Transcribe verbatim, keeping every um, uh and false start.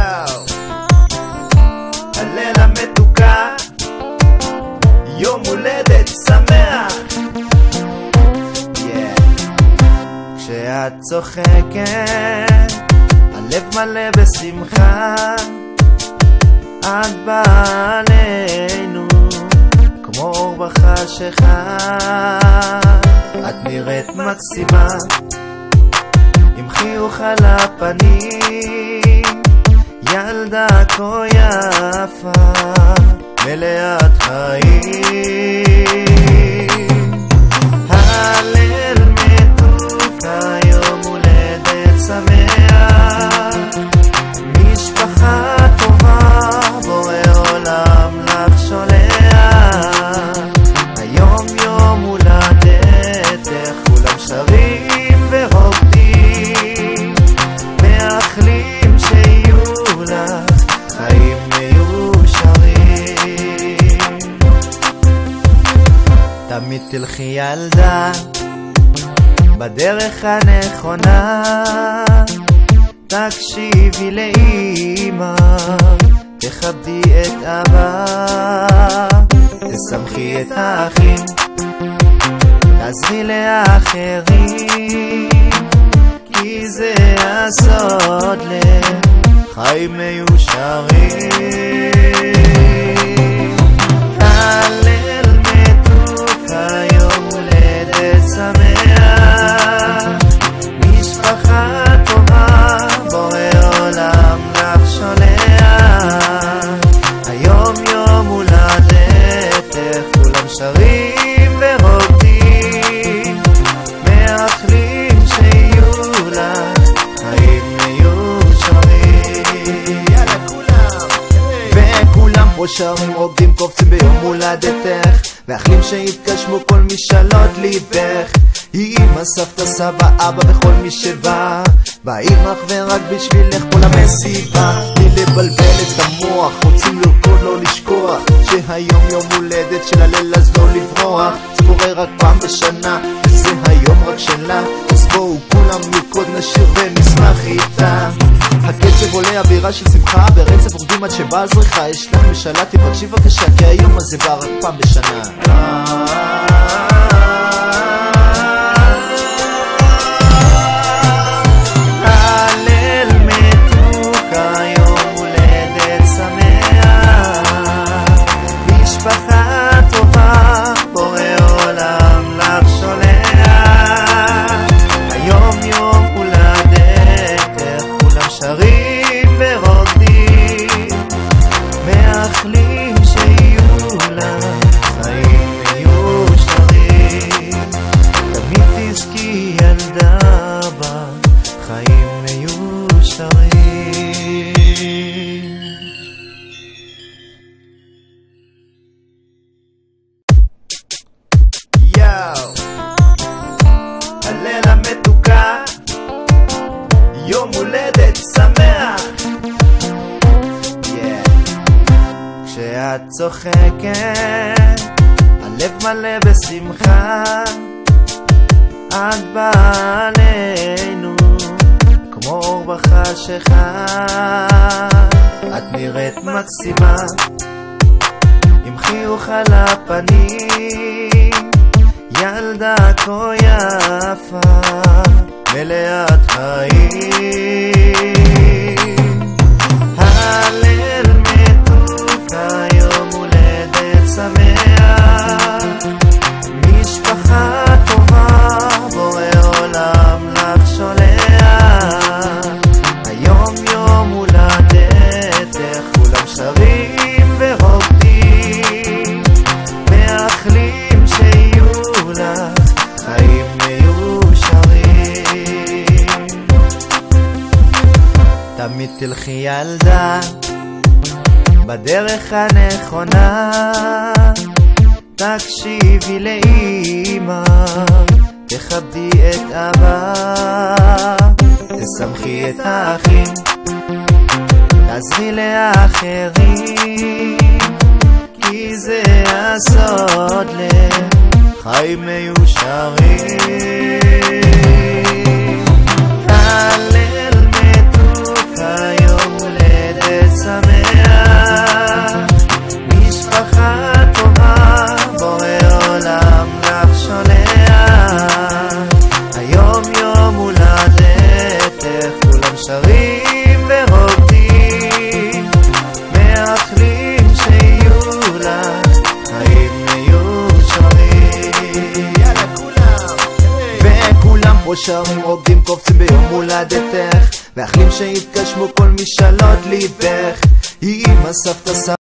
יאו הלילה מתוקה, יום הולדת שמח. yeah. כשאת צוחקת הלב מלא בשמחה, את באה עלינו כמו אור בחשיכה. את נראית מקסימה עם חיוך על הפנים, ילדה כה יפה מלאת חיים. הלל מתוקה, יום הולדת שמח, משפחה טובה בורא עולם לך שולח. היום יום הולדתך, כולם שרים ורוקדים, מאחלים שיהיו לך חיים מיושרים. תמיד תלכי ילדה בדרך הנכונה, תקשיבי לאמא, תכבדי את אבא, תשמחי את האחים, תעזרי לאחרים, כי זה הסוד לחיים מיושרים. הלל מתוקה, יום הולדת שמח, משפחה טובה בורא עולם לך שולח. היום יום הולדתך, כולם שרים ורוקדים, מאחלים שיהיו לך חיים מיושרים. יאללה כולם, וכולם פה שרים, רוקדים, קופצים ביום הולדתך, מאחלים שיתגשמו כל משאלות ליבך. אמא, סבתא, סבא, אבא וכל מי שבא, באים אך ורק בשבילך כל המסיבה. בלי לבלבל את המוח, רוצים לרקוד לא לשכוח, שהיום יום הולדת של הליל אז לא לברוח. זה קורה רק פעם בשנה וזה היום רק שלה, אז בואו כולם נרקוד, נשיר ונשמח איתה. הקצב עולה, אווירה של שמחה, ברצף עובדים עד שבאה הזריחה. יש לך משאלה, תבקשי בבקשה, כי היום הזה בא רק פעם בשנה. הלילה מתוקה, יום הולדת שמח. yeah. כשאת צוחקת הלב מלא בשמחה, את באה עלינו כמו אור בחשיכה. את נראית מקסימה עם חיוך על הפנים, ילדה כה יפה מלאת חיים. הלל מתוקה, יום הולדת שמח, משפחה טובה בורא עולם לך שולח. היום יום הולדתך, כולם שרים ורוקדים, מאחלים שיהיו לך חיים מיושרים. תמיד תלכי ילדה בדרך הנכונה, תקשיבי לאמא, תכבדי את אבא, תשמחי את האחים, תעזרי לאחרים, כי זה הסוד לחיים מיושרים. הלל מתוקה, יום הולדת פה שרים רוקדים קופצים ביום הולדתך, מאחלים שיתגשמו כל משאלות ליבך. אמא סבתא סבתא